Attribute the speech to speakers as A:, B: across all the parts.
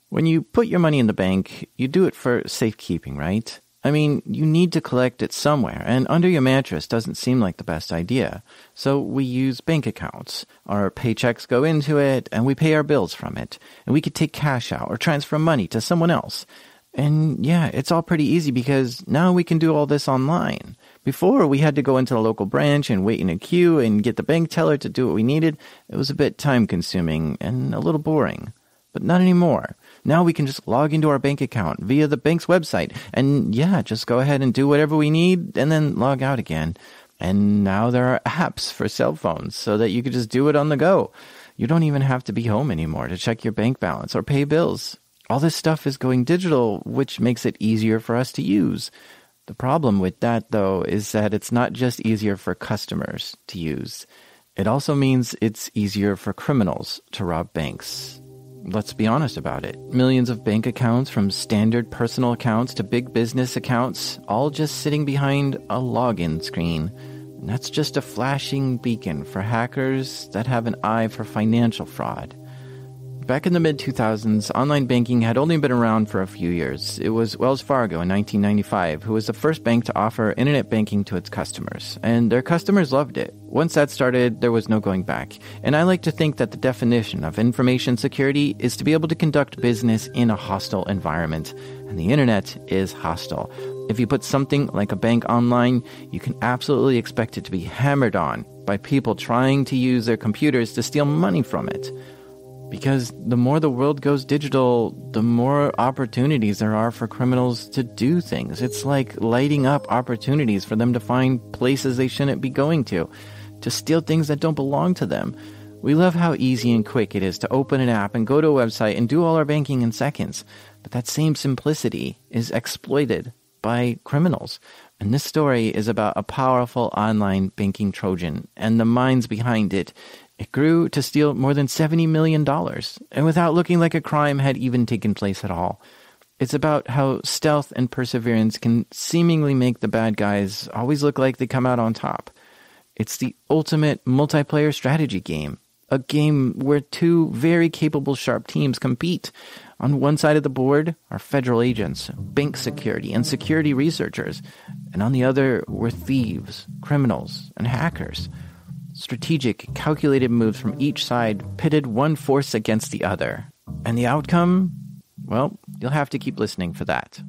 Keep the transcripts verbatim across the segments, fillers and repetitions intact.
A: When you put your money in the bank, you do it for safekeeping, right? I mean, you need to collect it somewhere, and under your mattress doesn't seem like the best idea. So we use bank accounts. Our paychecks go into it, and we pay our bills from it. And we could take cash out or transfer money to someone else. And yeah, it's all pretty easy because now we can do all this online. Before, we had to go into the local branch and wait in a queue and get the bank teller to do what we needed. It was a bit time-consuming and a little boring. But not anymore. Now we can just log into our bank account via the bank's website and, yeah, just go ahead and do whatever we need and then log out again. And now there are apps for cell phones so that you can just do it on the go. You don't even have to be home anymore to check your bank balance or pay bills. All this stuff is going digital, which makes it easier for us to use. The problem with that, though, is that it's not just easier for customers to use. It also means it's easier for criminals to rob banks. Let's be honest about it. Millions of bank accounts, from standard personal accounts to big business accounts, all just sitting behind a login screen. And that's just a flashing beacon for hackers that have an eye for financial fraud. Back in the mid two thousands, online banking had only been around for a few years. It was Wells Fargo in nineteen ninety-five who was the first bank to offer internet banking to its customers. And their customers loved it. Once that started, there was no going back. And I like to think that the definition of information security is to be able to conduct business in a hostile environment. And the internet is hostile. If you put something like a bank online, you can absolutely expect it to be hammered on by people trying to use their computers to steal money from it. Because the more the world goes digital, the more opportunities there are for criminals to do things. It's like lighting up opportunities for them to find places they shouldn't be going to, to steal things that don't belong to them. We love how easy and quick it is to open an app and go to a website and do all our banking in seconds. But that same simplicity is exploited by criminals. And this story is about a powerful online banking Trojan and the minds behind it. It grew to steal more than seventy million dollars, and without looking like a crime had even taken place at all. It's about how stealth and perseverance can seemingly make the bad guys always look like they come out on top. It's the ultimate multiplayer strategy game, a game where two very capable, sharp teams compete. On one side of the board are federal agents, bank security, and security researchers, and on the other were thieves, criminals, and hackers. Strategic, calculated moves from each side pitted one force against the other. And the outcome? Well, you'll have to keep listening for that.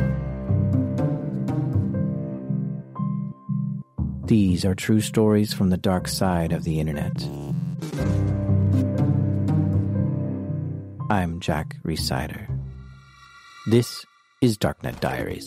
A: These are true stories from the dark side of the internet. I'm Jack Rhysider. This is Darknet Diaries.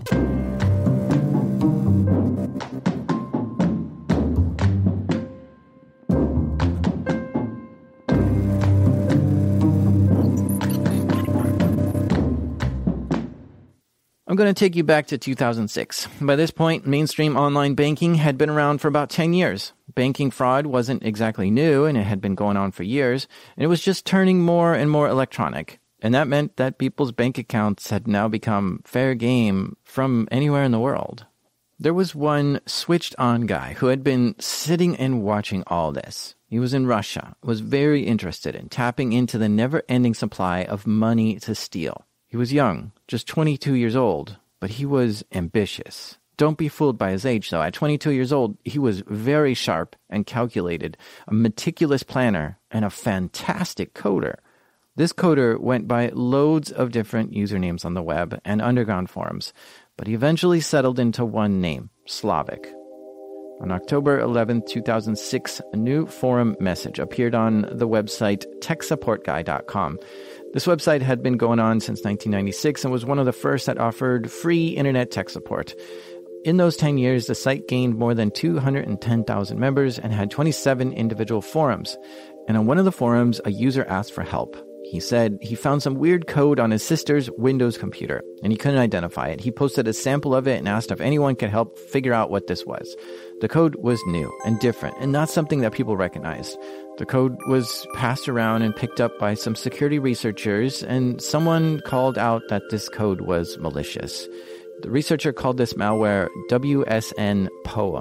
A: I'm going to take you back to two thousand six. By this point, mainstream online banking had been around for about ten years. Banking fraud wasn't exactly new, and it had been going on for years, and it was just turning more and more electronic. And that meant that people's bank accounts had now become fair game from anywhere in the world. There was one switched-on guy who had been sitting and watching all this. He was in Russia, was very interested in tapping into the never-ending supply of money to steal. He was young, just twenty-two years old, but he was ambitious. Don't be fooled by his age, though. At twenty-two years old, he was very sharp and calculated, a meticulous planner, and a fantastic coder. This coder went by loads of different usernames on the web and underground forums, but he eventually settled into one name, Slavic. On October eleventh, two thousand six, a new forum message appeared on the website tech support guy dot com. This website had been going on since nineteen ninety-six and was one of the first that offered free internet tech support. In those ten years, the site gained more than two hundred ten thousand members and had twenty-seven individual forums. And on one of the forums, a user asked for help. He said he found some weird code on his sister's Windows computer, and he couldn't identify it. He posted a sample of it and asked if anyone could help figure out what this was. The code was new and different, and not something that people recognized. The code was passed around and picked up by some security researchers, and someone called out that this code was malicious. The researcher called this malware W S N Poem.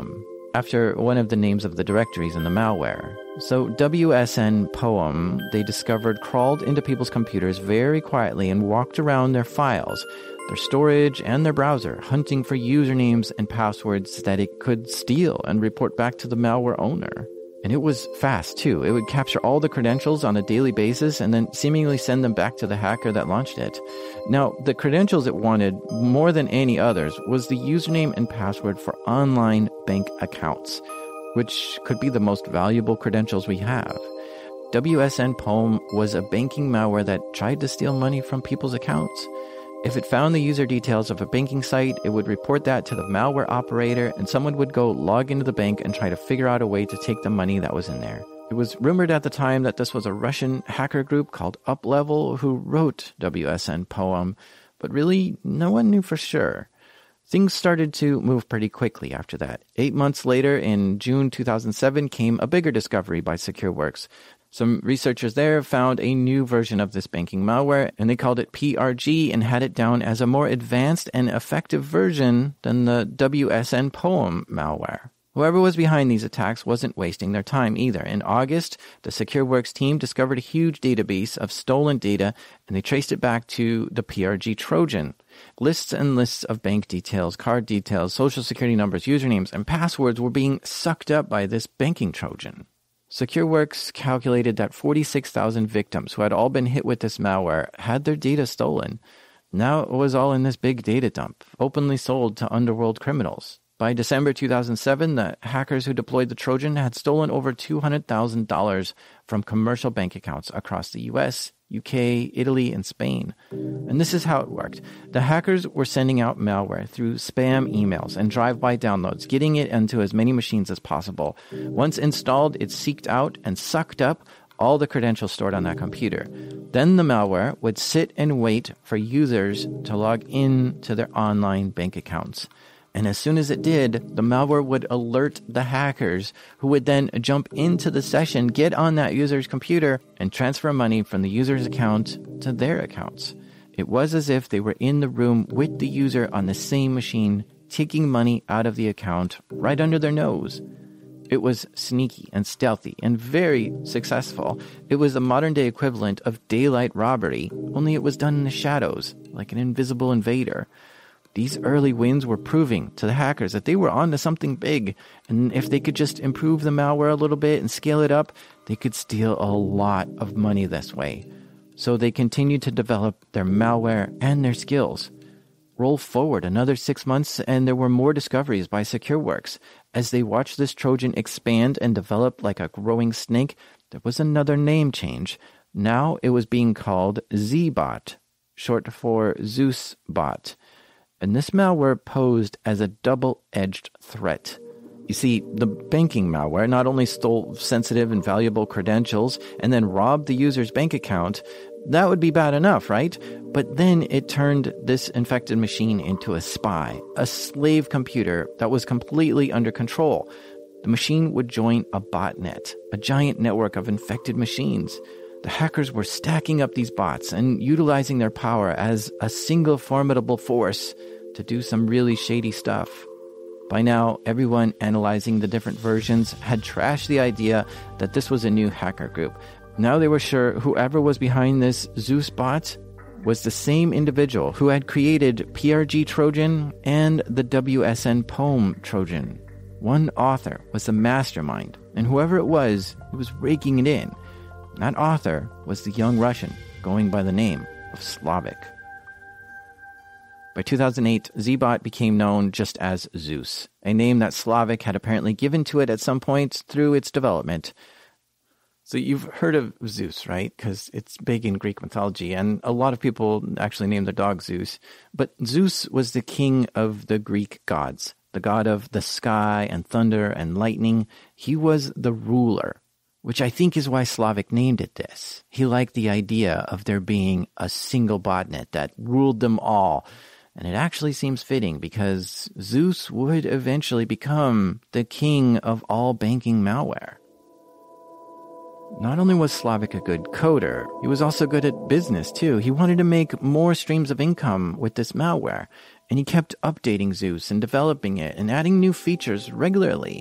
A: after one of the names of the directories in the malware. So W S N Poem, they discovered, crawled into people's computers very quietly and walked around their files, their storage, and their browser, hunting for usernames and passwords that it could steal and report back to the malware owner. And it was fast, too. It would capture all the credentials on a daily basis and then seemingly send them back to the hacker that launched it. Now, the credentials it wanted, more than any others, was the username and password for online bank accounts, which could be the most valuable credentials we have. W S N Poem was a banking malware that tried to steal money from people's accounts. If it found the user details of a banking site, it would report that to the malware operator, and someone would go log into the bank and try to figure out a way to take the money that was in there. It was rumored at the time that this was a Russian hacker group called Uplevel who wrote W S N Poem, but really no one knew for sure. Things started to move pretty quickly after that. Eight months later, in June two thousand seven, came a bigger discovery by SecureWorks. Some researchers there found a new version of this banking malware, and they called it P R G and had it down as a more advanced and effective version than the W S N Poem malware. Whoever was behind these attacks wasn't wasting their time either. In August, the SecureWorks team discovered a huge database of stolen data, and they traced it back to the P R G Trojan. Lists and lists of bank details, card details, social security numbers, usernames, and passwords were being sucked up by this banking Trojan. SecureWorks calculated that forty-six thousand victims who had all been hit with this malware had their data stolen. Now it was all in this big data dump, openly sold to underworld criminals. By December two thousand seven, the hackers who deployed the Trojan had stolen over two hundred thousand dollars from commercial bank accounts across the U S, U K, Italy, and Spain. And this is how it worked. The hackers were sending out malware through spam emails and drive-by downloads, getting it into as many machines as possible. Once installed, it seeked out and sucked up all the credentials stored on that computer. Then the malware would sit and wait for users to log in to their online bank accounts. And as soon as it did, the malware would alert the hackers, who would then jump into the session, get on that user's computer, and transfer money from the user's account to their accounts. It was as if they were in the room with the user on the same machine, taking money out of the account right under their nose. It was sneaky and stealthy and very successful. It was the modern-day equivalent of daylight robbery, only it was done in the shadows, like an invisible invader. These early wins were proving to the hackers that they were onto something big, and if they could just improve the malware a little bit and scale it up, they could steal a lot of money this way. So they continued to develop their malware and their skills. Roll forward another six months, and there were more discoveries by SecureWorks. As they watched this Trojan expand and develop like a growing snake, there was another name change. Now it was being called Z-Bot, short for ZeuS bot. And this malware posed as a double-edged threat. You see, the banking malware not only stole sensitive and valuable credentials and then robbed the user's bank account. That would be bad enough, right? But then it turned this infected machine into a spy, a slave computer that was completely under control. The machine would join a botnet, a giant network of infected machines. The hackers were stacking up these bots and utilizing their power as a single formidable force to do some really shady stuff. By now, everyone analyzing the different versions had trashed the idea that this was a new hacker group. Now they were sure whoever was behind this ZeuS bot was the same individual who had created P R G Trojan and the W S N Poem Trojan. One author was the mastermind, and whoever it was, he was raking it in. That author was the young Russian going by the name of Slavic. By two thousand eight, Z-Bot became known just as ZeuS, a name that Slavic had apparently given to it at some point through its development. So you've heard of ZeuS, right? Because it's big in Greek mythology, and a lot of people actually name their dog Zeus. But ZeuS was the king of the Greek gods, the god of the sky and thunder and lightning. He was the ruler, which I think is why Slavic named it this. He liked the idea of there being a single botnet that ruled them all. And it actually seems fitting because ZeuS would eventually become the king of all banking malware. Not only was Slavic a good coder, he was also good at business too. He wanted to make more streams of income with this malware, and he kept updating ZeuS and developing it and adding new features regularly.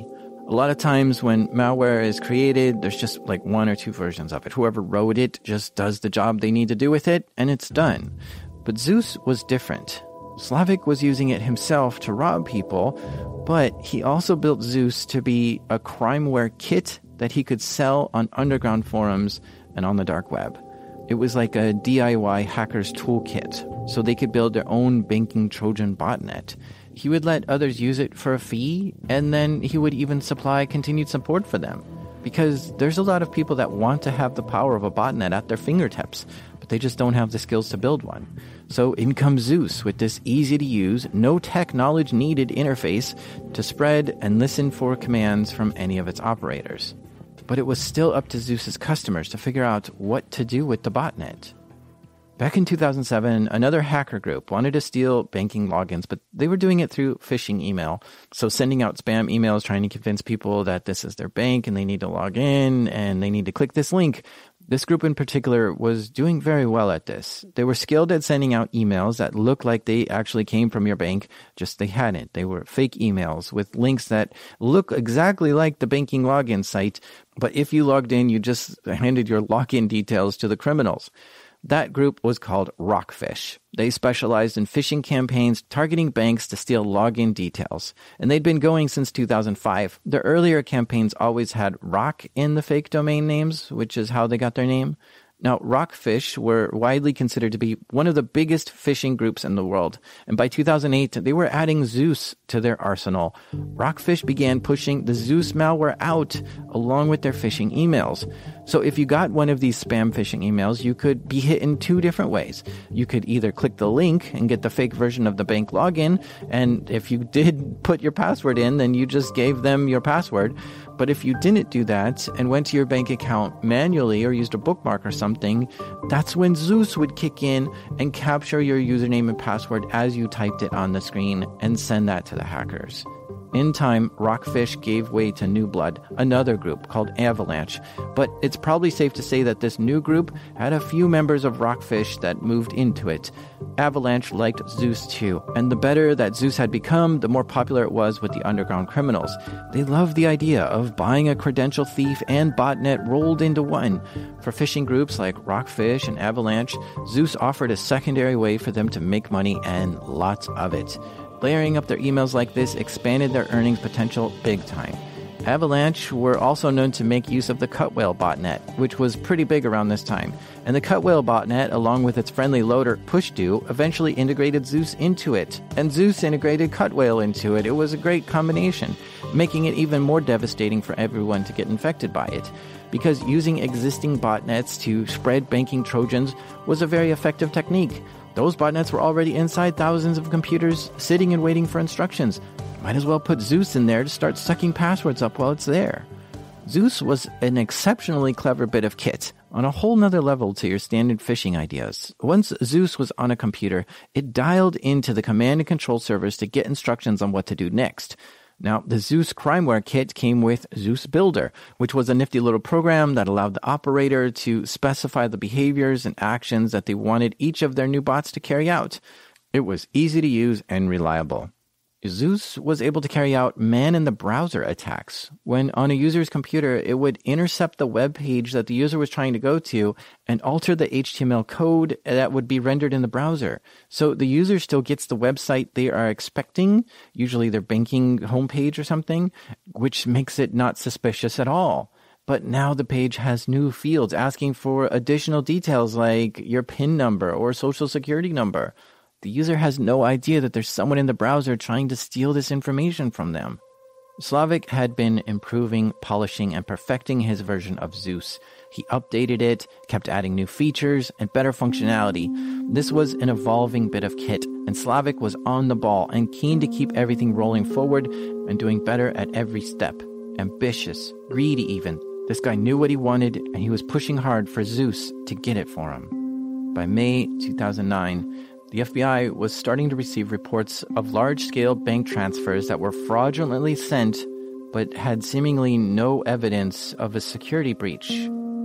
A: A lot of times when malware is created, there's just like one or two versions of it. Whoever wrote it just does the job they need to do with it, and it's done. But ZeuS was different. Slavik was using it himself to rob people, but he also built ZeuS to be a crimeware kit that he could sell on underground forums and on the dark web. It was like a D I Y hacker's toolkit, so they could build their own banking Trojan botnet. He would let others use it for a fee, and then he would even supply continued support for them. Because there's a lot of people that want to have the power of a botnet at their fingertips, but they just don't have the skills to build one. So in comes ZeuS with this easy-to-use, no tech knowledge needed interface to spread and listen for commands from any of its operators. But it was still up to ZeuS's customers to figure out what to do with the botnet. Back in two thousand seven, another hacker group wanted to steal banking logins, but they were doing it through phishing email. So sending out spam emails trying to convince people that this is their bank and they need to log in and they need to click this link. This group in particular was doing very well at this. They were skilled at sending out emails that looked like they actually came from your bank, just they hadn't. They were fake emails with links that look exactly like the banking login site, but if you logged in, you just handed your login details to the criminals. That group was called Rockfish. They specialized in phishing campaigns targeting banks to steal login details. And they'd been going since two thousand five. Their earlier campaigns always had rock in the fake domain names, which is how they got their name. Now, Rockfish were widely considered to be one of the biggest phishing groups in the world. And by two thousand eight, they were adding ZeuS to their arsenal. Rockfish began pushing the ZeuS malware out along with their phishing emails. So if you got one of these spam phishing emails, you could be hit in two different ways. You could either click the link and get the fake version of the bank login, and if you did put your password in, then you just gave them your password. But if you didn't do that and went to your bank account manually or used a bookmark or something, that's when ZeuS would kick in and capture your username and password as you typed it on the screen and send that to the hackers. In time, Rockfish gave way to New Blood, another group called Avalanche. But it's probably safe to say that this new group had a few members of Rockfish that moved into it. Avalanche liked ZeuS too, and the better that ZeuS had become, the more popular it was with the underground criminals. They loved the idea of buying a credential thief and botnet rolled into one. For phishing groups like Rockfish and Avalanche, ZeuS offered a secondary way for them to make money, and lots of it. Layering up their emails like this expanded their earnings potential big time. Avalanche were also known to make use of the Cutwhale botnet, which was pretty big around this time. And the Cutwhale botnet, along with its friendly loader Pushdo, eventually integrated ZeuS into it. And ZeuS integrated Cutwhale into it. It was a great combination, making it even more devastating for everyone to get infected by it. Because using existing botnets to spread banking Trojans was a very effective technique. Those botnets were already inside thousands of computers, sitting and waiting for instructions. Might as well put ZeuS in there to start sucking passwords up while it's there. ZeuS was an exceptionally clever bit of kit, on a whole nother level to your standard phishing ideas. Once ZeuS was on a computer, it dialed into the command and control servers to get instructions on what to do next. Now, the ZeuS crimeware kit came with ZeuS Builder, which was a nifty little program that allowed the operator to specify the behaviors and actions that they wanted each of their new bots to carry out. It was easy to use and reliable. ZeuS was able to carry out man-in-the-browser attacks. When on a user's computer, it would intercept the web page that the user was trying to go to and alter the H T M L code that would be rendered in the browser. So the user still gets the website they are expecting, usually their banking homepage or something, which makes it not suspicious at all. But now the page has new fields asking for additional details like your PIN number or social security number. The user has no idea that there's someone in the browser trying to steal this information from them. Slavik had been improving, polishing, and perfecting his version of ZeuS. He updated it, kept adding new features, and better functionality. This was an evolving bit of kit, and Slavik was on the ball and keen to keep everything rolling forward and doing better at every step. Ambitious, greedy even. This guy knew what he wanted, and he was pushing hard for ZeuS to get it for him. By May two thousand nine, the F B I was starting to receive reports of large-scale bank transfers that were fraudulently sent but had seemingly no evidence of a security breach.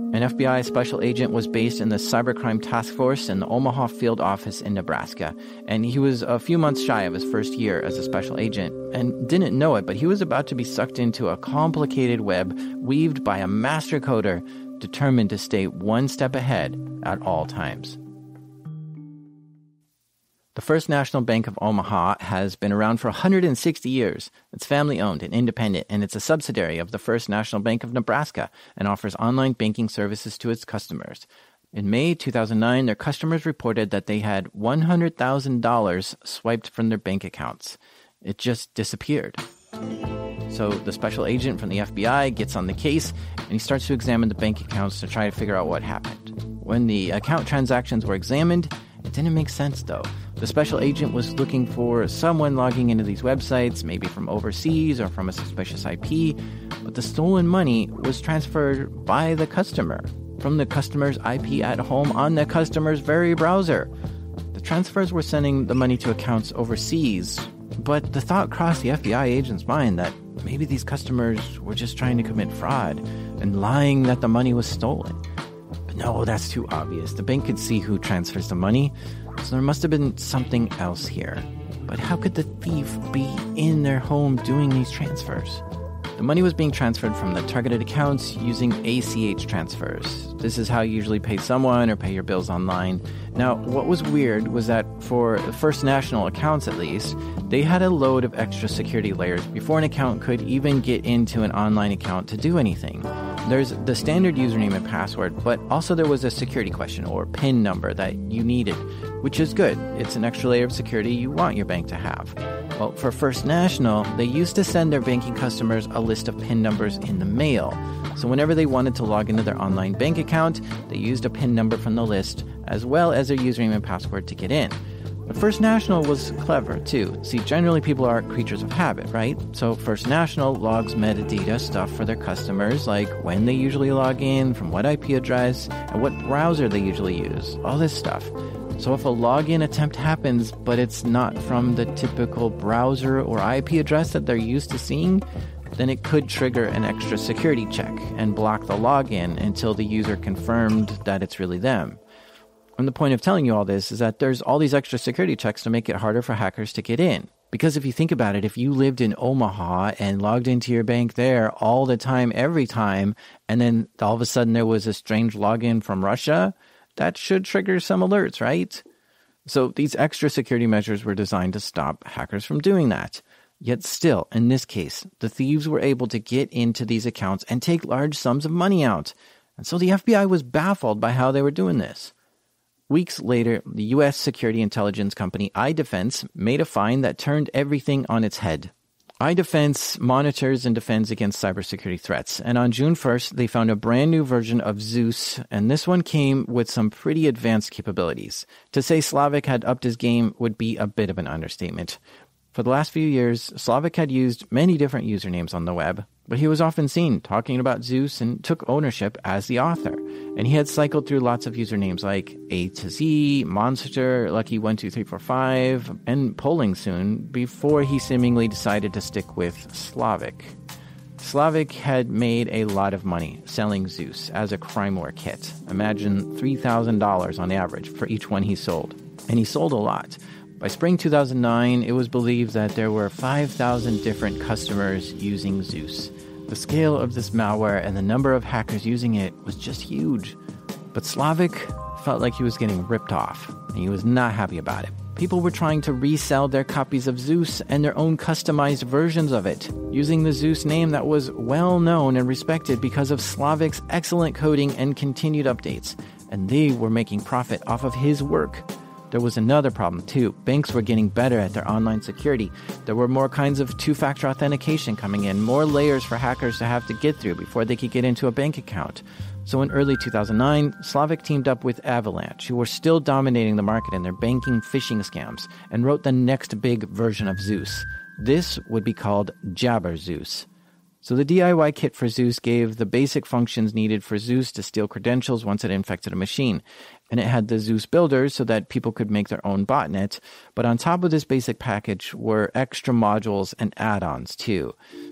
A: An F B I special agent was based in the Cybercrime Task Force in the Omaha field office in Nebraska, and he was a few months shy of his first year as a special agent and didn't know it, but he was about to be sucked into a complicated web weaved by a master coder determined to stay one step ahead at all times. The First National Bank of Omaha has been around for one hundred sixty years. It's family-owned and independent, and it's a subsidiary of the First National Bank of Nebraska and offers online banking services to its customers. In May two thousand nine, their customers reported that they had one hundred thousand dollars swiped from their bank accounts. It just disappeared. So the special agent from the F B I gets on the case, and he starts to examine the bank accounts to try to figure out what happened. When the account transactions were examined, it didn't make sense, though. The special agent was looking for someone logging into these websites, maybe from overseas or from a suspicious I P, but the stolen money was transferred by the customer, from the customer's I P at home on the customer's very browser. The transfers were sending the money to accounts overseas, but the thought crossed the F B I agent's mind that maybe these customers were just trying to commit fraud and lying that the money was stolen. But no, that's too obvious. The bank could see who transfers the money, so there must have been something else here. But how could the thief be in their home doing these transfers? The money was being transferred from the targeted accounts using A C H transfers. This is how you usually pay someone or pay your bills online. Now, what was weird was that for First National accounts at least, they had a load of extra security layers before an account could even get into an online account to do anything. There's the standard username and password, but also there was a security question or PIN number that you needed, which is good. It's an extra layer of security you want your bank to have. Well, for First National, they used to send their banking customers a list of PIN numbers in the mail. So whenever they wanted to log into their online bank account, they used a PIN number from the list, as well as their username and password to get in. But First National was clever, too. See, generally people are creatures of habit, right? So First National logs metadata stuff for their customers, like when they usually log in, from what I P address, and what browser they usually use, all this stuff. So if a login attempt happens, but it's not from the typical browser or I P address that they're used to seeing, then it could trigger an extra security check and block the login until the user confirmed that it's really them. And the point of telling you all this is that there's all these extra security checks to make it harder for hackers to get in. Because if you think about it, if you lived in Omaha and logged into your bank there all the time, every time, and then all of a sudden there was a strange login from Russia, that should trigger some alerts, right? So these extra security measures were designed to stop hackers from doing that. Yet still, in this case, the thieves were able to get into these accounts and take large sums of money out. And so the F B I was baffled by how they were doing this. Weeks later, the U S security intelligence company iDefense made a find that turned everything on its head. iDefense monitors and defends against cybersecurity threats, and on June first, they found a brand new version of ZeuS, and this one came with some pretty advanced capabilities. To say Slavic had upped his game would be a bit of an understatement. For the last few years, Slavic had used many different usernames on the web, but he was often seen talking about ZeuS and took ownership as the author. And he had cycled through lots of usernames like A to Z, Monster, Lucky one two three four five, and Polling Soon before he seemingly decided to stick with Slavic. Slavic had made a lot of money selling ZeuS as a crimeware kit. Imagine three thousand dollars on average for each one he sold. And he sold a lot. By spring two thousand nine, it was believed that there were five thousand different customers using ZeuS. The scale of this malware and the number of hackers using it was just huge. But Slavic felt like he was getting ripped off, and he was not happy about it. People were trying to resell their copies of ZeuS and their own customized versions of it, using the ZeuS name that was well known and respected because of Slavic's excellent coding and continued updates. And they were making profit off of his work. There was another problem, too. Banks were getting better at their online security. There were more kinds of two-factor authentication coming in, more layers for hackers to have to get through before they could get into a bank account. So in early two thousand nine, Slavic teamed up with Avalanche, who were still dominating the market in their banking phishing scams, and wrote the next big version of ZeuS. This would be called Jabber ZeuS. So the D I Y kit for ZeuS gave the basic functions needed for ZeuS to steal credentials once it infected a machine. And it had the ZeuS builder so that people could make their own botnet. But on top of this basic package were extra modules and add-ons too.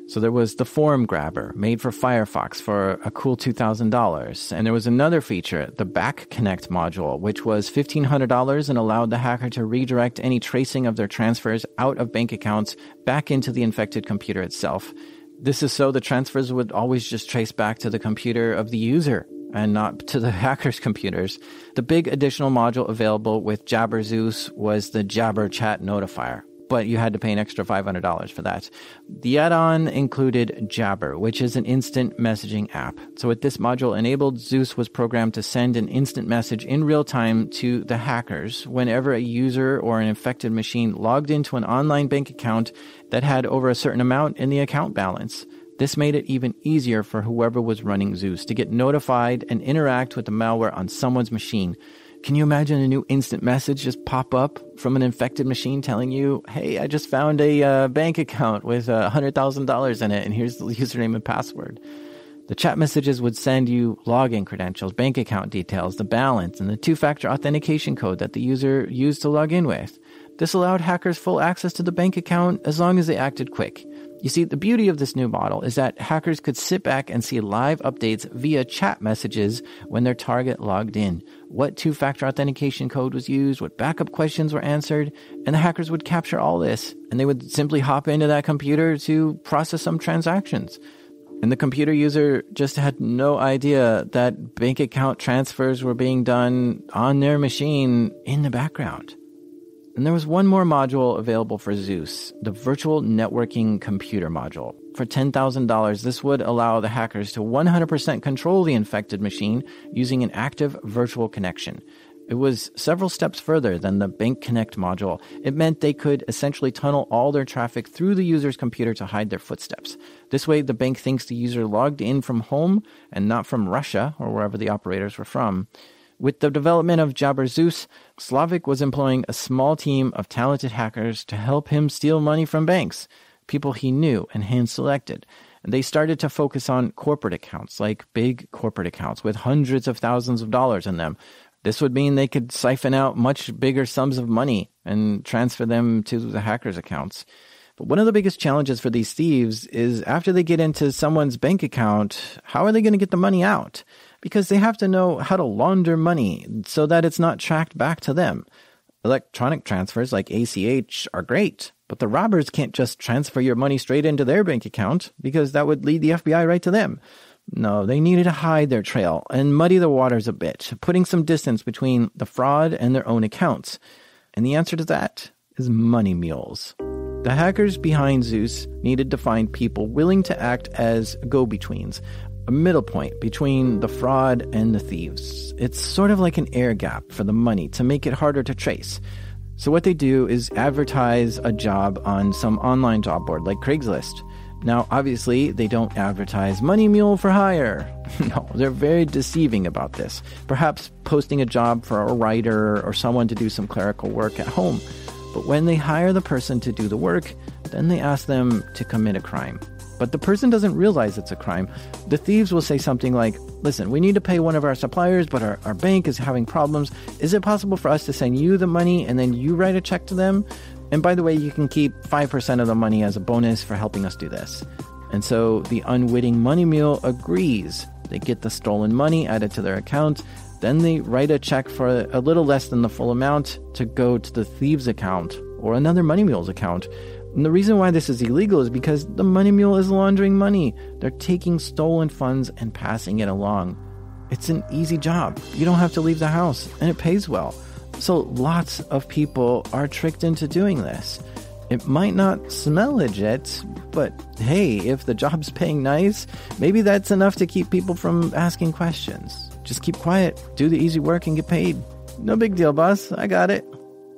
A: So there was the Form Grabber, made for Firefox for a cool two thousand dollars. And there was another feature, the Back Connect module, which was fifteen hundred dollars and allowed the hacker to redirect any tracing of their transfers out of bank accounts back into the infected computer itself. This is so the transfers would always just trace back to the computer of the user and not to the hacker's computers. The big additional module available with Jabber ZeuS was the Jabber Chat Notifier, but you had to pay an extra five hundred dollars for that. The add-on included Jabber, which is an instant messaging app. So with this module enabled, ZeuS was programmed to send an instant message in real time to the hackers whenever a user or an infected machine logged into an online bank account that had over a certain amount in the account balance. This made it even easier for whoever was running ZeuS to get notified and interact with the malware on someone's machine. Can you imagine a new instant message just pop up from an infected machine telling you, hey, I just found a uh, bank account with uh, one hundred thousand dollars in it, and here's the username and password. The chat messages would send you login credentials, bank account details, the balance, and the two-factor authentication code that the user used to log in with. This allowed hackers full access to the bank account as long as they acted quick. You see, the beauty of this new model is that hackers could sit back and see live updates via chat messages when their target logged in, what two-factor authentication code was used, what backup questions were answered, and the hackers would capture all this, and they would simply hop into that computer to process some transactions. And the computer user just had no idea that bank account transfers were being done on their machine in the background. And there was one more module available for ZeuS, the Virtual Networking Computer module. For ten thousand dollars, this would allow the hackers to one hundred percent control the infected machine using an active virtual connection. It was several steps further than the Bank Connect module. It meant they could essentially tunnel all their traffic through the user's computer to hide their footsteps. This way, the bank thinks the user logged in from home and not from Russia or wherever the operators were from. With the development of Jabber ZeuS, Slavik was employing a small team of talented hackers to help him steal money from banks, people he knew and hand-selected. And they started to focus on corporate accounts, like big corporate accounts with hundreds of thousands of dollars in them. This would mean they could siphon out much bigger sums of money and transfer them to the hackers' accounts. But one of the biggest challenges for these thieves is after they get into someone's bank account, how are they going to get the money out? Because they have to know how to launder money so that it's not tracked back to them. Electronic transfers like A C H are great, but the robbers can't just transfer your money straight into their bank account because that would lead the F B I right to them. No, they needed to hide their trail and muddy the waters a bit, putting some distance between the fraud and their own accounts. And the answer to that is money mules. The hackers behind ZeuS needed to find people willing to act as go-betweens, a middle point between the fraud and the thieves. It's sort of like an air gap for the money to make it harder to trace. So what they do is advertise a job on some online job board like Craigslist. Now, obviously, they don't advertise money mule for hire. No, they're very deceiving about this. Perhaps posting a job for a writer or someone to do some clerical work at home. But when they hire the person to do the work, then they ask them to commit a crime. But the person doesn't realize it's a crime. The thieves will say something like, listen, we need to pay one of our suppliers, but our, our bank is having problems. Is it possible for us to send you the money and then you write a check to them? And by the way, you can keep five percent of the money as a bonus for helping us do this. And so the unwitting money mule agrees. They get the stolen money added to their account. Then they write a check for a little less than the full amount to go to the thieves' account or another money mule's account. And the reason why this is illegal is because the money mule is laundering money. They're taking stolen funds and passing it along. It's an easy job. You don't have to leave the house, and it pays well. So lots of people are tricked into doing this. It might not smell legit, but hey, if the job's paying nice, maybe that's enough to keep people from asking questions. Just keep quiet, do the easy work, and get paid. No big deal, boss. I got it.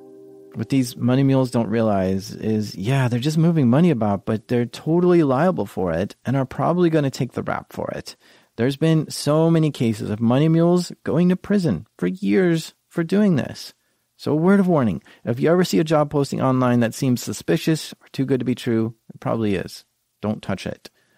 A: What these money mules don't realize is, yeah, they're just moving money about, but they're totally liable for it and are probably going to take the rap for it. There's been so many cases of money mules going to prison for years for doing this. So a word of warning, if you ever see a job posting online that seems suspicious or too good to be true, it probably is. Don't touch it.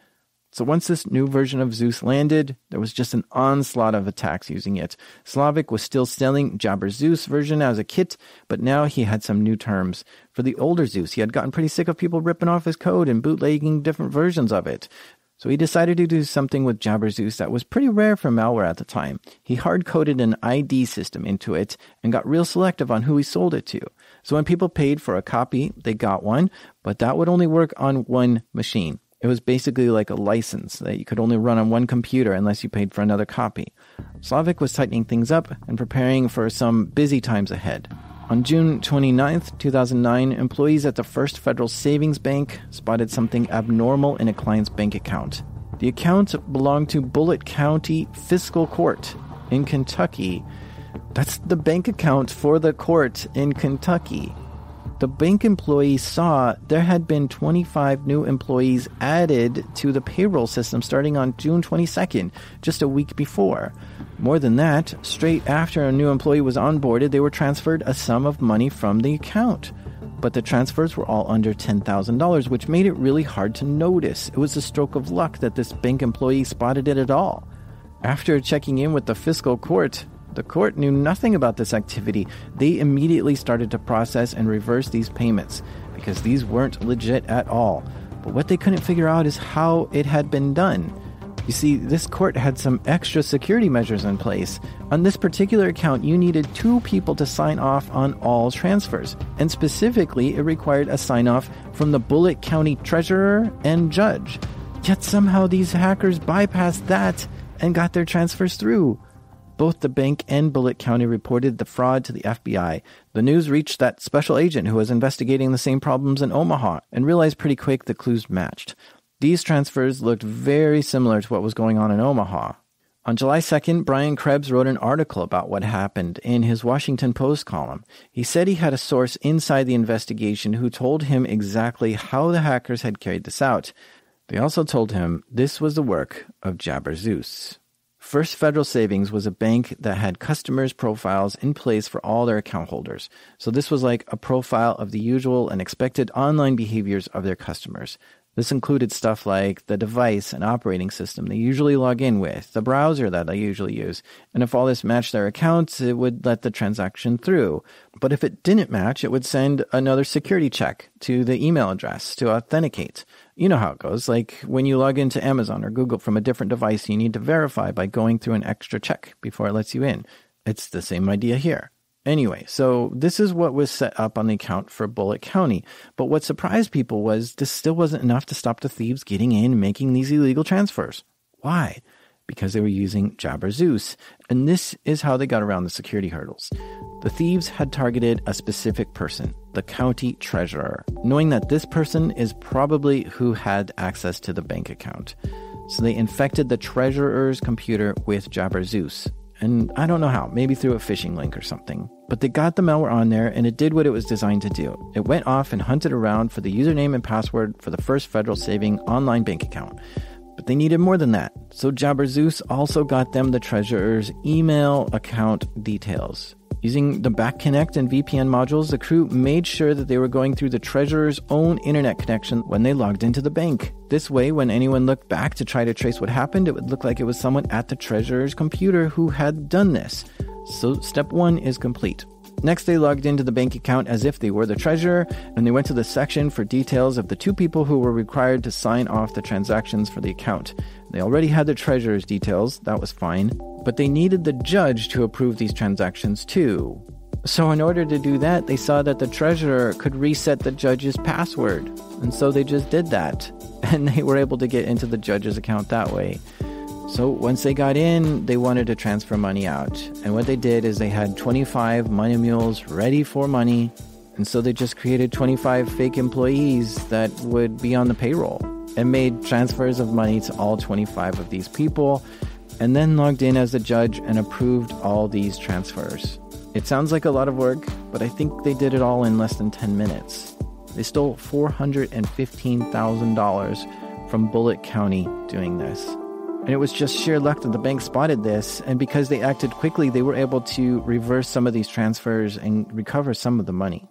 A: So once this new version of ZeuS landed, there was just an onslaught of attacks using it. Slavic was still selling Jabber ZeuS version as a kit, but now he had some new terms. For the older ZeuS, he had gotten pretty sick of people ripping off his code and bootlegging different versions of it. So he decided to do something with Jabber ZeuS that was pretty rare for malware at the time. He hard-coded an I D system into it and got real selective on who he sold it to. So when people paid for a copy, they got one, but that would only work on one machine. It was basically like a license that you could only run on one computer unless you paid for another copy. Slavic was tightening things up and preparing for some busy times ahead. On June twenty-ninth, two thousand nine, employees at the First Federal Savings Bank spotted something abnormal in a client's bank account. The account belonged to Bullitt County Fiscal Court in Kentucky. That's the bank account for the court in Kentucky. The bank employees saw there had been twenty-five new employees added to the payroll system starting on June twenty-second, just a week before. More than that, straight after a new employee was onboarded, they were transferred a sum of money from the account. But the transfers were all under ten thousand dollars, which made it really hard to notice. It was a stroke of luck that this bank employee spotted it at all. After checking in with the fiscal court, the court knew nothing about this activity. They immediately started to process and reverse these payments because these weren't legit at all. But what they couldn't figure out is how it had been done. You see, this court had some extra security measures in place. On this particular account, you needed two people to sign off on all transfers. And specifically, it required a sign-off from the Bullitt County treasurer and judge. Yet somehow these hackers bypassed that and got their transfers through. Both the bank and Bullitt County reported the fraud to the F B I. The news reached that special agent who was investigating the same problems in Omaha and realized pretty quick the clues matched. These transfers looked very similar to what was going on in Omaha. On July second, Brian Krebs wrote an article about what happened in his Washington Post column. He said he had a source inside the investigation who told him exactly how the hackers had carried this out. They also told him this was the work of Jabber ZeuS. First Federal Savings was a bank that had customers' profiles in place for all their account holders. So this was like a profile of the usual and expected online behaviors of their customers. This included stuff like the device and operating system they usually log in with, the browser that they usually use, and if all this matched their accounts, it would let the transaction through. But if it didn't match, it would send another security check to the email address to authenticate. You know how it goes, like when you log into Amazon or Google from a different device, you need to verify by going through an extra check before it lets you in. It's the same idea here. Anyway, so this is what was set up on the account for Bullitt County. But what surprised people was this still wasn't enough to stop the thieves getting in and making these illegal transfers. Why? Because they were using Jabber ZeuS. And this is how they got around the security hurdles. The thieves had targeted a specific person, the county treasurer, knowing that this person is probably who had access to the bank account. So they infected the treasurer's computer with Jabber ZeuS. And I don't know how, maybe through a phishing link or something. But they got the malware on there and it did what it was designed to do. It went off and hunted around for the username and password for the First Federal Saving online bank account. But they needed more than that. So Jabber ZeuS also got them the treasurer's email account details. Using the Back Connect and V P N modules, the crew made sure that they were going through the treasurer's own internet connection when they logged into the bank. This way, when anyone looked back to try to trace what happened, it would look like it was someone at the treasurer's computer who had done this. So step one is complete. Next, they logged into the bank account as if they were the treasurer, and they went to the section for details of the two people who were required to sign off the transactions for the account. They already had the treasurer's details, that was fine, but they needed the judge to approve these transactions too. So in order to do that, they saw that the treasurer could reset the judge's password, and so they just did that, and they were able to get into the judge's account that way. So once they got in, they wanted to transfer money out. And what they did is they had twenty-five money mules ready for money. And so they just created twenty-five fake employees that would be on the payroll and made transfers of money to all twenty-five of these people and then logged in as the judge and approved all these transfers. It sounds like a lot of work, but I think they did it all in less than ten minutes. They stole four hundred fifteen thousand dollars from Bullitt County doing this. And it was just sheer luck that the bank spotted this, and because they acted quickly, they were able to reverse some of these transfers and recover some of the money.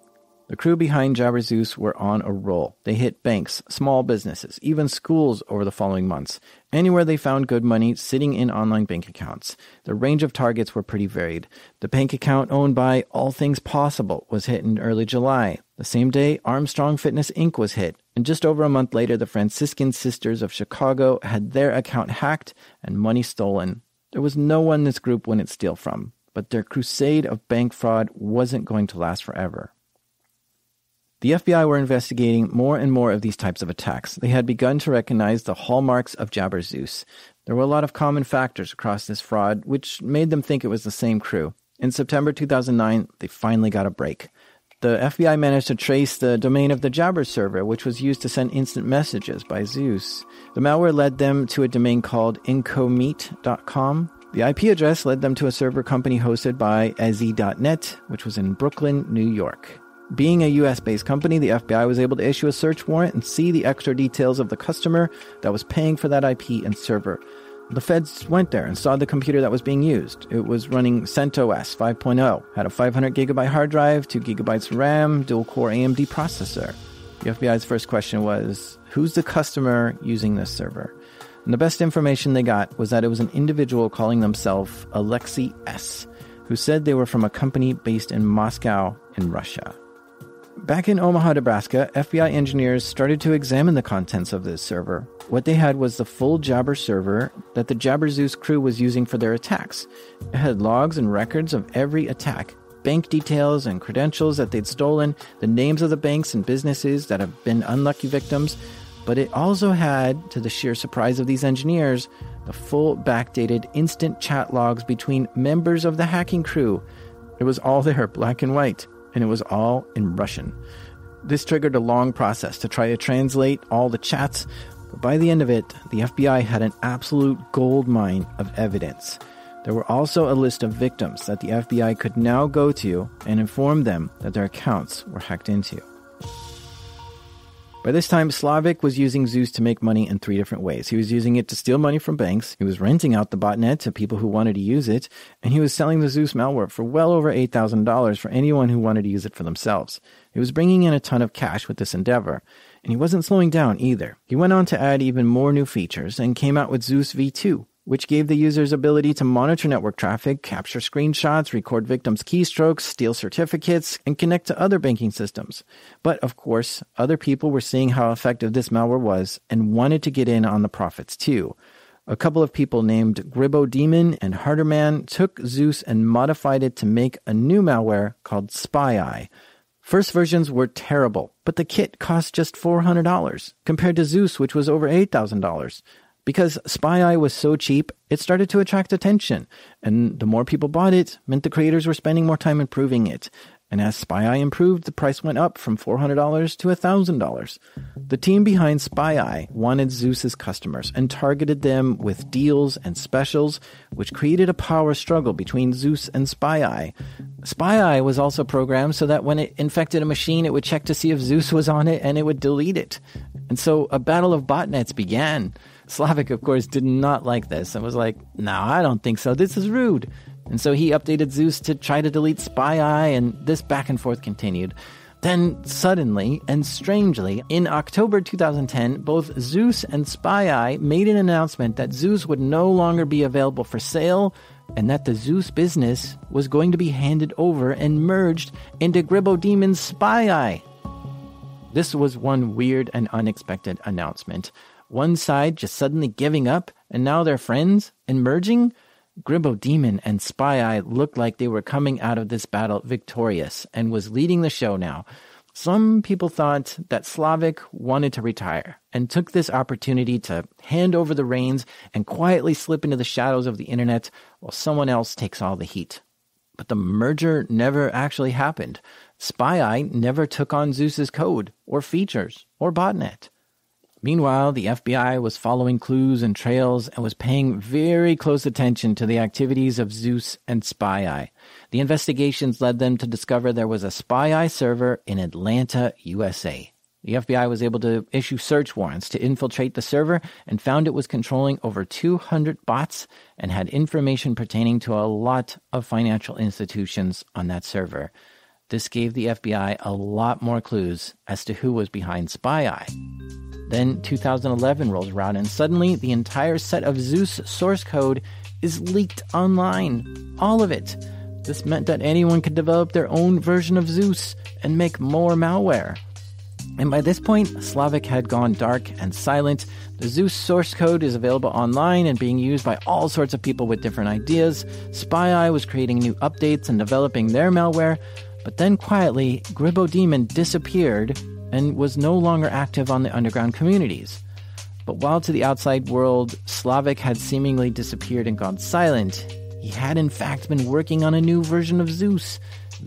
A: The crew behind Jabber ZeuS were on a roll. They hit banks, small businesses, even schools over the following months. Anywhere they found good money sitting in online bank accounts. The range of targets were pretty varied. The bank account owned by All Things Possible was hit in early July. The same day, Armstrong Fitness Incorporated was hit. And just over a month later, the Franciscan Sisters of Chicago had their account hacked and money stolen. There was no one this group wouldn't steal from. But their crusade of bank fraud wasn't going to last forever. The F B I were investigating more and more of these types of attacks. They had begun to recognize the hallmarks of Jabber ZeuS. There were a lot of common factors across this fraud, which made them think it was the same crew. In September two thousand nine, they finally got a break. The F B I managed to trace the domain of the Jabber server, which was used to send instant messages by ZeuS. The malware led them to a domain called incomeet dot com. The I P address led them to a server company hosted by E Z dot net, which was in Brooklyn, New York. Being a U S-based company, the F B I was able to issue a search warrant and see the extra details of the customer that was paying for that I P and server. The feds went there and saw the computer that was being used. It was running CentOS five point oh, had a five hundred gigabyte hard drive, two gigabytes RAM, dual-core A M D processor. The F B I's first question was, who's the customer using this server? And the best information they got was that it was an individual calling themselves Alexei S., who said they were from a company based in Moscow in Russia. Back in Omaha, Nebraska, F B I engineers started to examine the contents of this server. What they had was the full Jabber server that the Jabber ZeuS crew was using for their attacks. It had logs and records of every attack, bank details and credentials that they'd stolen, the names of the banks and businesses that have been unlucky victims. But it also had, to the sheer surprise of these engineers, the full backdated instant chat logs between members of the hacking crew. It was all there, black and white. And it was all in Russian. This triggered a long process to try to translate all the chats, but by the end of it, the F B I had an absolute gold mine of evidence. There were also a list of victims that the F B I could now go to and inform them that their accounts were hacked into. By this time, Slavic was using ZeuS to make money in three different ways. He was using it to steal money from banks, he was renting out the botnet to people who wanted to use it, and he was selling the ZeuS malware for well over eight thousand dollars for anyone who wanted to use it for themselves. He was bringing in a ton of cash with this endeavor, and he wasn't slowing down either. He went on to add even more new features and came out with ZeuS V two, which gave the users ability to monitor network traffic, capture screenshots, record victims' keystrokes, steal certificates, and connect to other banking systems. But, of course, other people were seeing how effective this malware was and wanted to get in on the profits too. A couple of people named Gribbo Demon and Harderman took ZeuS and modified it to make a new malware called SpyEye. First versions were terrible, but the kit cost just four hundred dollars, compared to ZeuS, which was over eight thousand dollars. Because SpyEye was so cheap, it started to attract attention, and the more people bought it meant the creators were spending more time improving it. And as SpyEye improved, the price went up from four hundred dollars to one thousand dollars. The team behind SpyEye wanted ZeuS's customers and targeted them with deals and specials, which created a power struggle between ZeuS and SpyEye. SpyEye was also programmed so that when it infected a machine, it would check to see if ZeuS was on it and it would delete it. And so a battle of botnets began. Slavic, of course, did not like this and was like, no, I don't think so. This is rude. And so he updated ZeuS to try to delete SpyEye, and this back and forth continued. Then, suddenly and strangely, in October two thousand ten, both ZeuS and SpyEye made an announcement that ZeuS would no longer be available for sale, and that the ZeuS business was going to be handed over and merged into Gribbo Demon's SpyEye. This was one weird and unexpected announcement. One side just suddenly giving up, and now they're friends and merging? Gribbo Demon and SpyEye looked like they were coming out of this battle victorious and was leading the show now. Some people thought that Slavic wanted to retire and took this opportunity to hand over the reins and quietly slip into the shadows of the internet while someone else takes all the heat. But the merger never actually happened. SpyEye never took on ZeuS's code or features or botnet. Meanwhile, the F B I was following clues and trails and was paying very close attention to the activities of ZeuS and SpyEye. The investigations led them to discover there was a SpyEye server in Atlanta, U S A. The F B I was able to issue search warrants to infiltrate the server and found it was controlling over two hundred bots and had information pertaining to a lot of financial institutions on that server. This gave the F B I a lot more clues as to who was behind SpyEye. Then two thousand eleven rolls around, and suddenly the entire set of ZeuS source code is leaked online. All of it. This meant that anyone could develop their own version of ZeuS and make more malware. And by this point, Slavic had gone dark and silent. The ZeuS source code is available online and being used by all sorts of people with different ideas. SpyEye was creating new updates and developing their malware. But then quietly, Gribodemon disappeared and was no longer active on the underground communities. But while to the outside world, Slavic had seemingly disappeared and gone silent, he had in fact been working on a new version of ZeuS,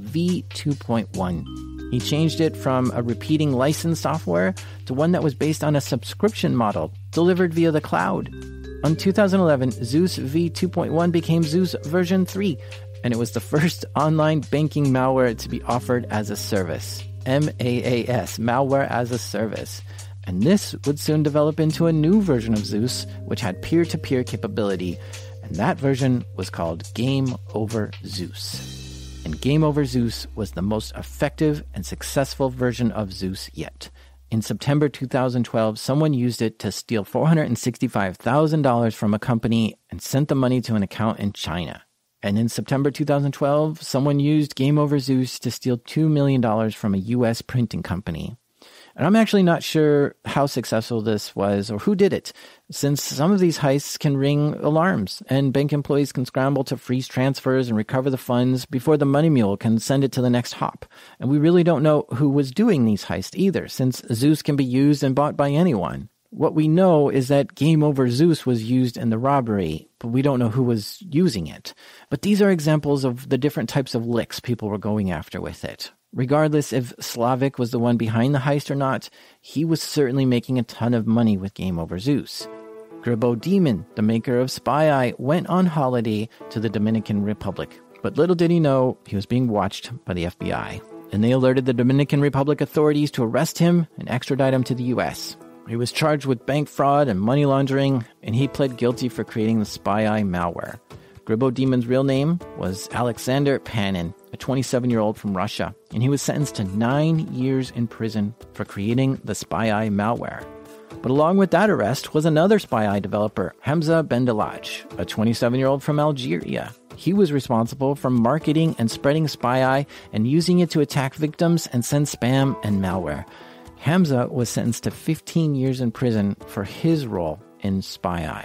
A: V two point one. He changed it from a repeating license software to one that was based on a subscription model delivered via the cloud. In two thousand eleven, ZeuS V two point one became ZeuS version three, and it was the first online banking malware to be offered as a service. M A A S, Malware as a Service. And this would soon develop into a new version of ZeuS, which had peer-to-peer capability, and that version was called Game Over ZeuS. And Game Over ZeuS was the most effective and successful version of ZeuS yet. In September two thousand twelve, someone used it to steal four hundred sixty-five thousand dollars from a company and sent the money to an account in China. And in September two thousand twelve, someone used Game Over ZeuS to steal two million dollars from a U S printing company. And I'm actually not sure how successful this was or who did it, since some of these heists can ring alarms, and bank employees can scramble to freeze transfers and recover the funds before the money mule can send it to the next hop. And we really don't know who was doing these heists either, since ZeuS can be used and bought by anyone. What we know is that Game Over ZeuS was used in the robbery, but we don't know who was using it. But these are examples of the different types of licks people were going after with it. Regardless if Slavic was the one behind the heist or not, he was certainly making a ton of money with Game Over ZeuS. Gribodemon, the maker of SpyEye, went on holiday to the Dominican Republic. But little did he know, he was being watched by the F B I. And they alerted the Dominican Republic authorities to arrest him and extradite him to the U S. He was charged with bank fraud and money laundering, and he pled guilty for creating the SpyEye malware. Gribodemon's real name was Alexander Panin, a twenty-seven-year-old from Russia, and he was sentenced to nine years in prison for creating the SpyEye malware. But along with that arrest was another SpyEye developer, Hamza Bendelaj, a twenty-seven-year-old from Algeria. He was responsible for marketing and spreading SpyEye and using it to attack victims and send spam and malware. Hamza was sentenced to fifteen years in prison for his role in SpyEye.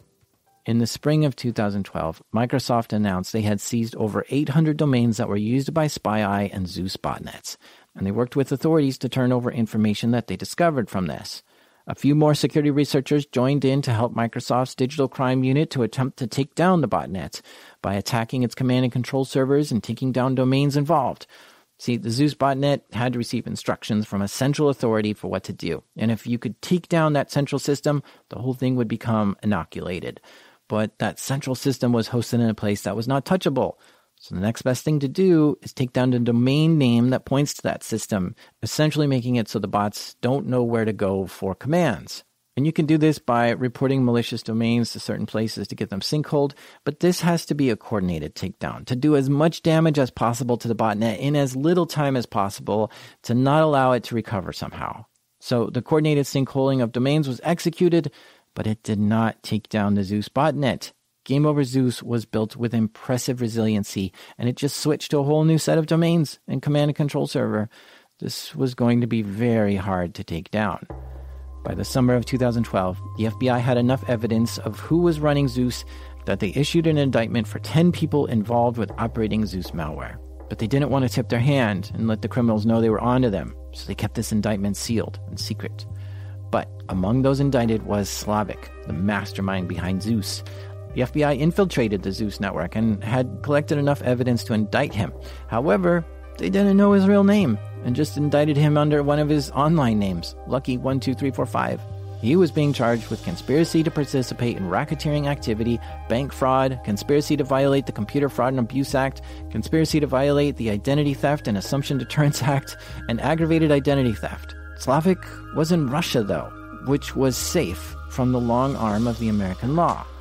A: In the spring of two thousand twelve, Microsoft announced they had seized over eight hundred domains that were used by SpyEye and ZeuS botnets, and they worked with authorities to turn over information that they discovered from this. A few more security researchers joined in to help Microsoft's digital crime unit to attempt to take down the botnet by attacking its command and control servers and taking down domains involved. See, the ZeuS botnet had to receive instructions from a central authority for what to do, and if you could take down that central system, the whole thing would become inoculated. But that central system was hosted in a place that was not touchable. So the next best thing to do is take down the domain name that points to that system, essentially making it so the bots don't know where to go for commands. And you can do this by reporting malicious domains to certain places to get them sinkholed, but this has to be a coordinated takedown to do as much damage as possible to the botnet in as little time as possible to not allow it to recover somehow. So the coordinated sinkholing of domains was executed, but it did not take down the ZeuS botnet. Game Over ZeuS was built with impressive resiliency, and it just switched to a whole new set of domains and command and control server. This was going to be very hard to take down. By the summer of two thousand twelve, the F B I had enough evidence of who was running ZeuS that they issued an indictment for ten people involved with operating ZeuS malware. But they didn't want to tip their hand and let the criminals know they were onto them, so they kept this indictment sealed and secret. But among those indicted was Slavic, the mastermind behind ZeuS. The F B I infiltrated the ZeuS network and had collected enough evidence to indict him. However, they didn't know his real name and just indicted him under one of his online names, Lucky one two three four five. He was being charged with conspiracy to participate in racketeering activity, bank fraud, conspiracy to violate the Computer Fraud and Abuse Act, conspiracy to violate the Identity Theft and Assumption Deterrence Act, and aggravated identity theft. Slavic was in Russia, though, which was safe from the long arm of the American law.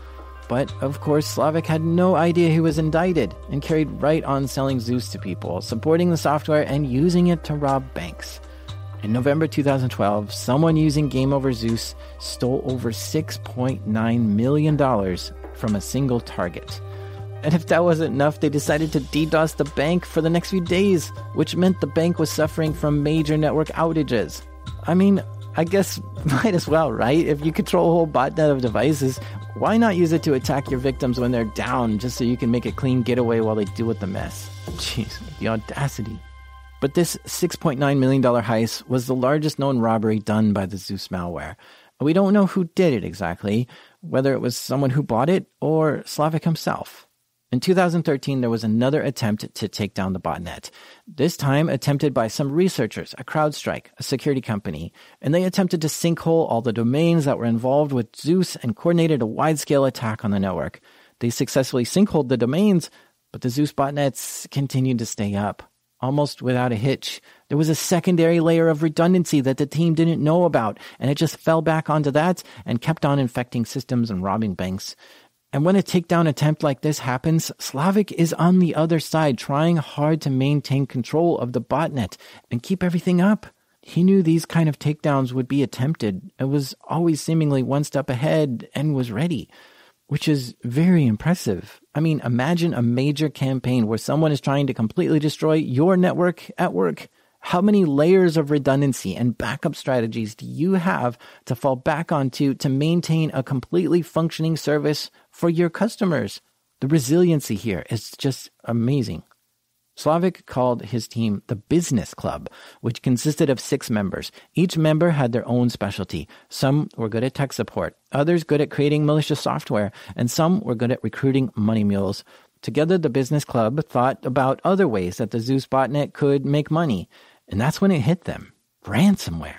A: But, of course, Slavic had no idea he was indicted and carried right on selling ZeuS to people, supporting the software and using it to rob banks. In November two thousand twelve, someone using Game Over ZeuS stole over six point nine million dollars from a single target. And if that wasn't enough, they decided to DDoS the bank for the next few days, which meant the bank was suffering from major network outages. I mean, I guess might as well, right? If you control a whole botnet of devices, why not use it to attack your victims when they're down, just so you can make a clean getaway while they deal with the mess? Jeez, the audacity. But this six point nine million dollars heist was the largest known robbery done by the ZeuS malware. We don't know who did it exactly, whether it was someone who bought it or Slavic himself. In two thousand thirteen, there was another attempt to take down the botnet, this time attempted by some researchers at CrowdStrike, a security company, and they attempted to sinkhole all the domains that were involved with ZeuS and coordinated a wide-scale attack on the network. They successfully sinkholed the domains, but the ZeuS botnets continued to stay up, almost without a hitch. There was a secondary layer of redundancy that the team didn't know about, and it just fell back onto that and kept on infecting systems and robbing banks. And when a takedown attempt like this happens, Slavic is on the other side, trying hard to maintain control of the botnet and keep everything up. He knew these kind of takedowns would be attempted and was always seemingly one step ahead and was ready, which is very impressive. I mean, imagine a major campaign where someone is trying to completely destroy your network at work. How many layers of redundancy and backup strategies do you have to fall back onto to maintain a completely functioning service for your customers? The resiliency here is just amazing. Slavic called his team the Business Club, which consisted of six members. Each member had their own specialty. Some were good at tech support, others good at creating malicious software, and some were good at recruiting money mules. Together, the Business Club thought about other ways that the ZeuS botnet could make money. And that's when it hit them. Ransomware.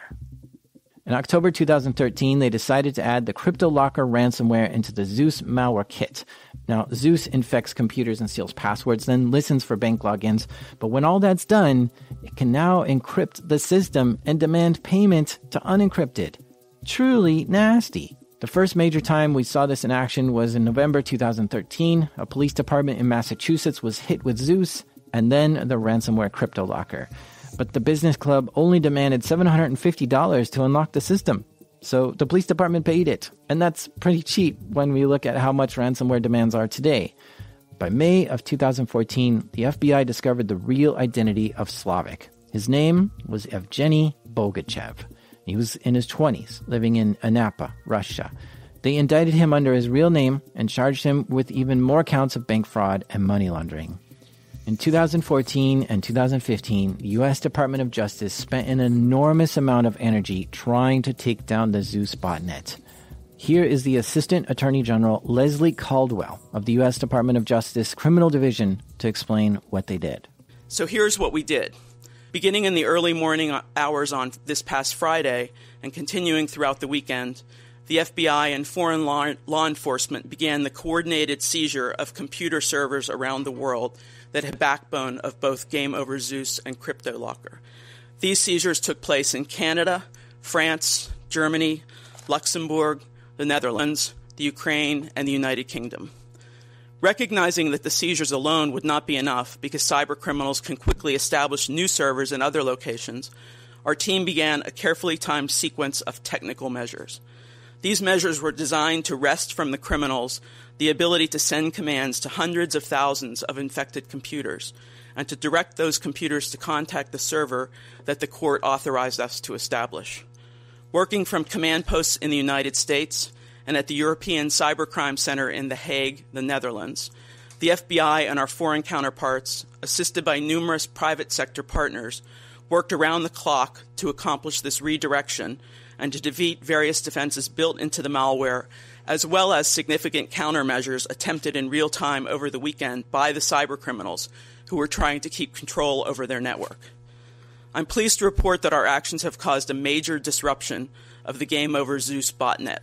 A: In October two thousand thirteen, they decided to add the CryptoLocker ransomware into the ZeuS malware kit. Now, ZeuS infects computers and steals passwords, then listens for bank logins. But when all that's done, it can now encrypt the system and demand payment to unencrypt it. Truly nasty. The first major time we saw this in action was in November two thousand thirteen. A police department in Massachusetts was hit with ZeuS, and then the ransomware CryptoLocker. But the Business Club only demanded seven hundred fifty dollars to unlock the system. So the police department paid it. And that's pretty cheap when we look at how much ransomware demands are today. By May of two thousand fourteen, the F B I discovered the real identity of Slavic. His name was Evgeny Bogachev. He was in his twenties, living in Anapa, Russia. They indicted him under his real name and charged him with even more counts of bank fraud and money laundering. In two thousand fourteen and two thousand fifteen, the U S Department of Justice spent an enormous amount of energy trying to take down the ZeuS botnet. Here is the Assistant Attorney General Leslie Caldwell of the U S Department of Justice Criminal Division to explain what they did.
B: So here's what we did. Beginning in the early morning hours on this past Friday and continuing throughout the weekend, the F B I and foreign law, law enforcement began the coordinated seizure of computer servers around the world that had backbone of both Game Over ZeuS and CryptoLocker. These seizures took place in Canada, France, Germany, Luxembourg, the Netherlands, the Ukraine, and the United Kingdom. Recognizing that the seizures alone would not be enough because cybercriminals can quickly establish new servers in other locations, our team began a carefully timed sequence of technical measures. These measures were designed to wrest from the criminals the ability to send commands to hundreds of thousands of infected computers and to direct those computers to contact the server that the court authorized us to establish. Working from command posts in the United States and at the European Cybercrime Center in The Hague, the Netherlands, the F B I and our foreign counterparts, assisted by numerous private sector partners, worked around the clock to accomplish this redirection and to defeat various defenses built into the malware, as well as significant countermeasures attempted in real time over the weekend by the cybercriminals who were trying to keep control over their network. I'm pleased to report that our actions have caused a major disruption of the Game Over ZeuS botnet.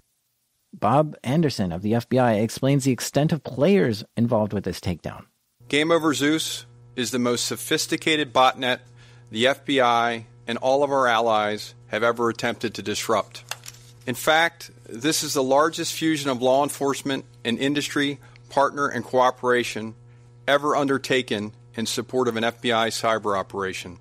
A: Bob Anderson of the F B I explains the extent of players involved with this takedown.
C: Game Over ZeuS is the most sophisticated botnet the F B I and all of our allies have ever attempted to disrupt. In fact, this is the largest fusion of law enforcement and industry, partner, and cooperation ever undertaken in support of an F B I cyber operation.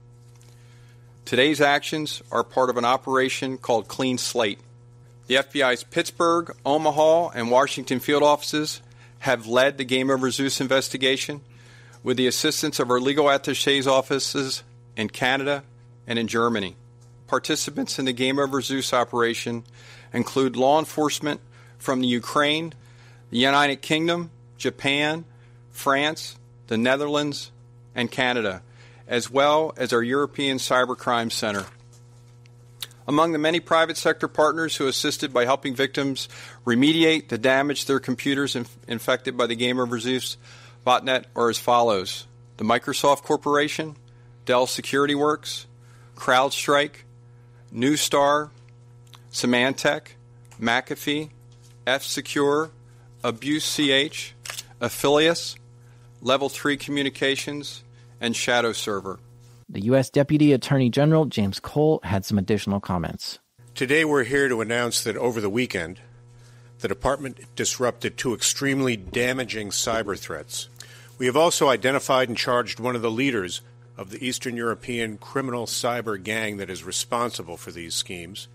C: Today's actions are part of an operation called Clean Slate. The F B I's Pittsburgh, Omaha, and Washington field offices have led the Game Over ZeuS investigation with the assistance of our legal attachés offices in Canada and in Germany. Participants in the Game Over ZeuS operation include law enforcement from the Ukraine, the United Kingdom, Japan, France, the Netherlands, and Canada, as well as our European Cybercrime Center. Among the many private sector partners who assisted by helping victims remediate the damage to their computers inf- infected by the Game Over ZeuS botnet are as follows: the Microsoft Corporation, Dell Security Works, CrowdStrike, Neustar, Symantec, McAfee, F-Secure, AbuseCH, Affilius, Level three Communications, and Shadow Server.
A: The U S Deputy Attorney General James Cole had some additional comments.
D: Today we're here to announce that over the weekend, the Department disrupted two extremely damaging cyber threats. We have also identified and charged one of the leaders of the Eastern European criminal cyber gang that is responsible for these schemes.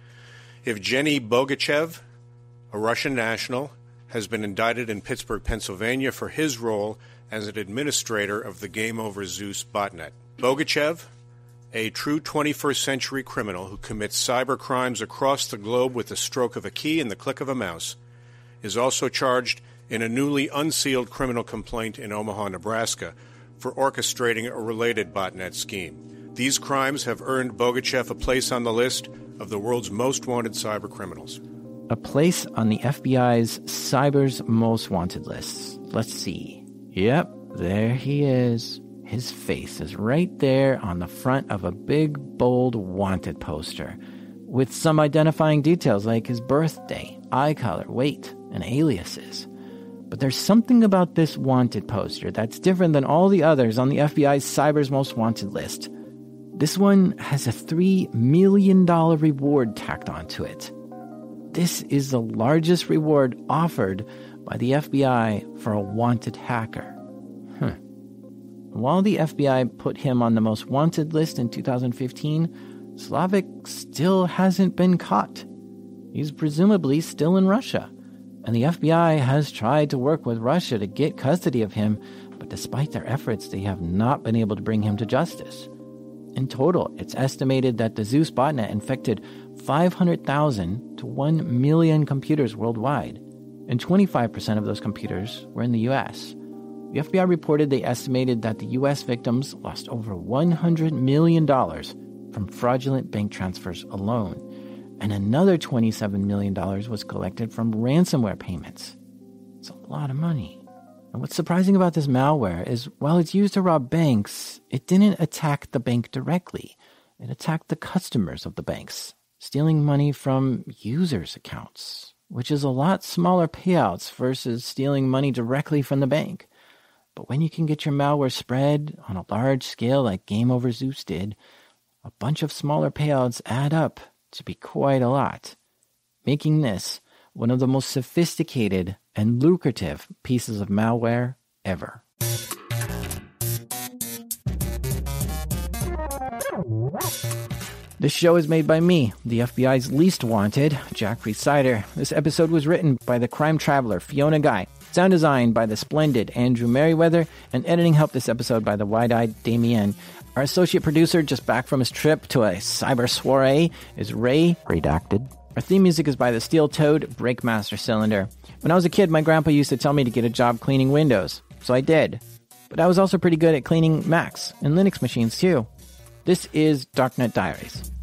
D: Evgeny Bogachev, a Russian national, has been indicted in Pittsburgh, Pennsylvania for his role as an administrator of the Game Over ZeuS botnet. Bogachev, a true twenty-first century criminal who commits cyber crimes across the globe with the stroke of a key and the click of a mouse, is also charged in a newly unsealed criminal complaint in Omaha, Nebraska, for orchestrating a related botnet scheme. These crimes have earned Bogachev a place on the list of the world's most wanted cyber criminals.
A: A place on the F B I's Cyber's Most Wanted lists. Let's see. Yep, there he is. His face is right there on the front of a big, bold wanted poster with some identifying details like his birthday, eye color, weight, and aliases. But there's something about this wanted poster that's different than all the others on the F B I's Cyber's Most Wanted list. This one has a three million dollars reward tacked onto it. This is the largest reward offered by the F B I for a wanted hacker. Huh. While the F B I put him on the most wanted list in two thousand fifteen, Slavik still hasn't been caught. He's presumably still in Russia, and the F B I has tried to work with Russia to get custody of him, but despite their efforts, they have not been able to bring him to justice. In total, it's estimated that the ZeuS botnet infected five hundred thousand to one million computers worldwide, and twenty-five percent of those computers were in the U S. The F B I reported they estimated that the U S victims lost over one hundred million dollars from fraudulent bank transfers alone, and another twenty-seven million dollars was collected from ransomware payments. It's a lot of money. And what's surprising about this malware is while it's used to rob banks, it didn't attack the bank directly. It attacked the customers of the banks, stealing money from users' accounts, which is a lot smaller payouts versus stealing money directly from the bank. But when you can get your malware spread on a large scale like Game Over ZeuS did, a bunch of smaller payouts add up to be quite a lot, making this one of the most sophisticated and lucrative pieces of malware ever. This show is made by me, the F B I's least wanted, Jack Rhysider. This episode was written by the crime traveler Fiona Guy, sound design by the splendid Andrew Merriweather, and editing help this episode by the wide-eyed Damien. Our associate producer, just back from his trip to a cyber soiree, is Ray Redacted. Our theme music is by the steel-toed Breakmaster Cylinder. When I was a kid, my grandpa used to tell me to get a job cleaning windows, so I did. But I was also pretty good at cleaning Macs and Linux machines, too. This is Darknet Diaries.